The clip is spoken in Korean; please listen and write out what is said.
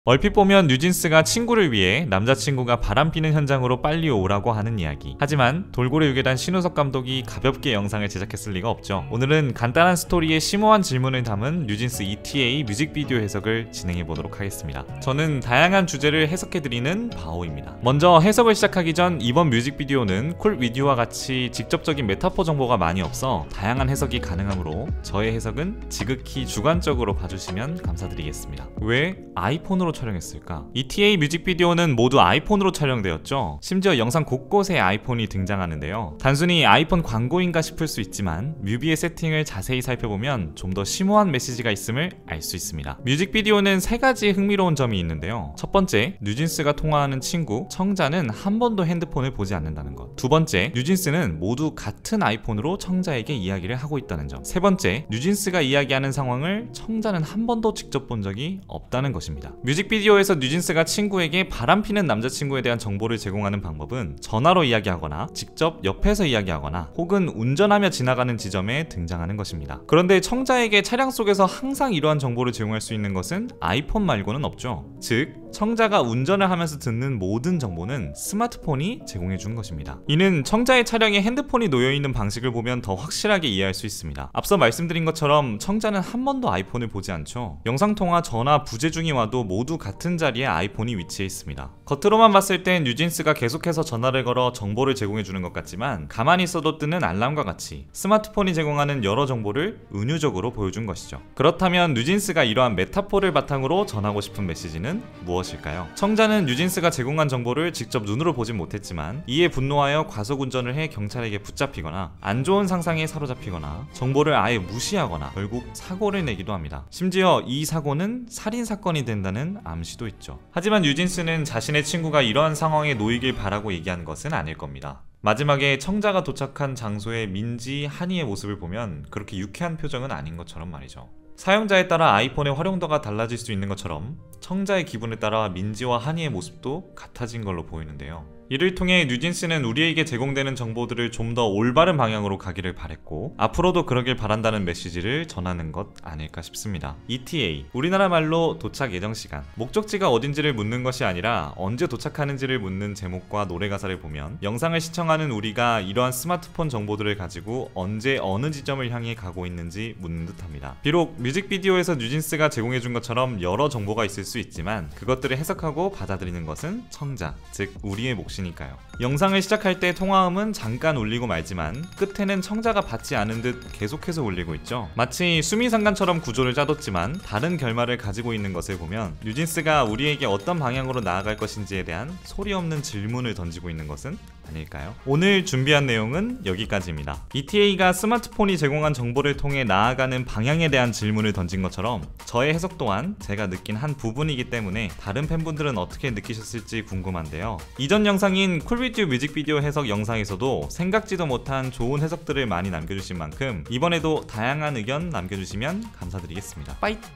얼핏 보면 뉴진스가 친구를 위해 남자친구가 바람피는 현장으로 빨리 오라고 하는 이야기. 하지만 돌고래 유괴단 신우석 감독이 가볍게 영상을 제작했을 리가 없죠. 오늘은 간단한 스토리에 심오한 질문을 담은 뉴진스 ETA 뮤직비디오 해석을 진행해보도록 하겠습니다. 저는 다양한 주제를 해석해드리는 바오입니다. 먼저 해석을 시작하기 전 이번 뮤직비디오는 쿨 위디오와 같이 직접적인 메타포 정보가 많이 없어 다양한 해석이 가능하므로 저의 해석은 지극히 주관적으로 봐주시면 감사드리겠습니다. 왜 아이폰으로 촬영했을까? ETA 뮤직비디오는 모두 아이폰으로 촬영되었죠. 심지어 영상 곳곳에 아이폰이 등장하는데요. 단순히 아이폰 광고인가 싶을 수 있지만 뮤비의 세팅을 자세히 살펴보면 좀 더 심오한 메시지가 있음을 알 수 있습니다. 뮤직비디오는 3가지 흥미로운 점이 있는데요. 첫 번째, 뉴진스가 통화하는 친구 청자는 한 번도 핸드폰을 보지 않는다는 것. 두 번째, 뉴진스는 모두 같은 아이폰으로 청자에게 이야기를 하고 있다는 점. 세 번째, 뉴진스가 이야기하는 상황을 청자는 한 번도 직접 본 적이 없다는 것입니다. 뮤직비디오에서 뉴진스가 친구에게 바람피는 남자친구에 대한 정보를 제공하는 방법은 전화로 이야기하거나 직접 옆에서 이야기하거나 혹은 운전하며 지나가는 지점에 등장하는 것입니다. 그런데 청자에게 차량 속에서 항상 이러한 정보를 제공할 수 있는 것은 아이폰 말고는 없죠. 즉, 청자가 운전을 하면서 듣는 모든 정보는 스마트폰이 제공해 준 것입니다. 이는 청자의 차량에 핸드폰이 놓여있는 방식을 보면 더 확실하게 이해할 수 있습니다. 앞서 말씀드린 것처럼 청자는 한 번도 아이폰을 보지 않죠. 영상통화, 전화, 부재 중이 와도 모두 같은 자리에 아이폰이 위치해 있습니다. 겉으로만 봤을 땐 뉴진스가 계속해서 전화를 걸어 정보를 제공해 주는 것 같지만 가만히 있어도 뜨는 알람과 같이 스마트폰이 제공하는 여러 정보를 은유적으로 보여준 것이죠. 그렇다면 뉴진스가 이러한 메타포를 바탕으로 전하고 싶은 메시지는 무엇일까요? 청자는 뉴진스가 제공한 정보를 직접 눈으로 보진 못했지만 이에 분노하여 과속운전을 해 경찰에게 붙잡히거나 안 좋은 상상에 사로잡히거나 정보를 아예 무시하거나 결국 사고를 내기도 합니다. 심지어 이 사고는 살인사건이 된다는 암시도 있죠. 하지만 뉴진스는 자신의 친구가 이러한 상황에 놓이길 바라고 얘기한 것은 아닐 겁니다. 마지막에 청자가 도착한 장소의 민지, 한이의 모습을 보면 그렇게 유쾌한 표정은 아닌 것처럼 말이죠. 사용자에 따라 아이폰의 활용도가 달라질 수 있는 것처럼 청자의 기분에 따라 민지와 한이의 모습도 같아진 걸로 보이는데요. 이를 통해 뉴진스는 우리에게 제공되는 정보들을 좀 더 올바른 방향으로 가기를 바랬고 앞으로도 그러길 바란다는 메시지를 전하는 것 아닐까 싶습니다. ETA, 우리나라 말로 도착 예정 시간. 목적지가 어딘지를 묻는 것이 아니라 언제 도착하는지를 묻는 제목과 노래 가사를 보면 영상을 시청하는 우리가 이러한 스마트폰 정보들을 가지고 언제 어느 지점을 향해 가고 있는지 묻는 듯합니다. 비록 뮤직비디오에서 뉴진스가 제공해준 것처럼 여러 정보가 있을 수 있지만 그것들을 해석하고 받아들이는 것은 청자, 즉 우리의 몫이니까요. 영상을 시작할 때 통화음은 잠깐 울리고 말지만 끝에는 청자가 받지 않은 듯 계속해서 울리고 있죠. 마치 수미상관처럼 구조를 짜뒀지만 다른 결말을 가지고 있는 것을 보면 뉴진스가 우리에게 어떤 방향으로 나아갈 것인지에 대한 소리 없는 질문을 던지고 있는 것은 아닐까요? 오늘 준비한 내용은 여기까지입니다. ETA가 스마트폰이 제공한 정보를 통해 나아가는 방향에 대한 질문을 던진 것처럼 저의 해석 또한 제가 느낀 한 부분이기 때문에 다른 팬분들은 어떻게 느끼셨을지 궁금한데요. 이전 영상인 쿨비디오 뮤직비디오 해석 영상에서도 생각지도 못한 좋은 해석들을 많이 남겨주신 만큼 이번에도 다양한 의견 남겨주시면 감사드리겠습니다. 빠이!